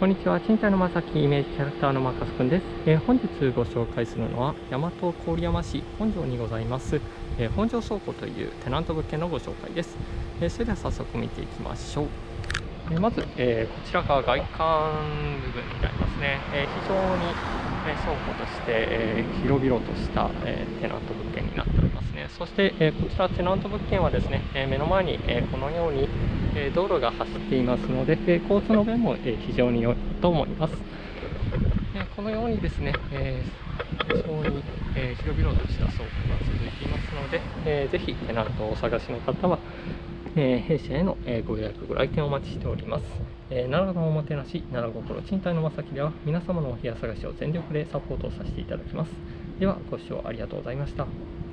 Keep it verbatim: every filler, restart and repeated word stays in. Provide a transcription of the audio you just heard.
こんにちは、賃貸のまさきイメージキャラクターのまかすくんです。えー本日ご紹介するのは大和郡山市本庄にございます、えー本庄倉庫というテナント物件のご紹介です。えーそれでは早速見ていきましょう。えーまず、えーこちらが外観部分になりますね。えー非常に、えー倉庫として、えー広々とした、えーテナント物件になっておりますね。そして、えーこちらテナント物件はですね、えー目の前に、えーこのようにえー道路が走っていますので、えー交通の便も、えー非常に良いと思います。えーこのようにですね、えー非常に、えー広々とした倉庫が続いていますので、えーぜひテナントをお探しの方は、えー弊社への、えーご予約ご来店お待ちしております。えー奈良のおもてなし、奈良心賃貸のまさきでは皆様のお部屋探しを全力でサポートさせていただきます。ではご視聴ありがとうございました。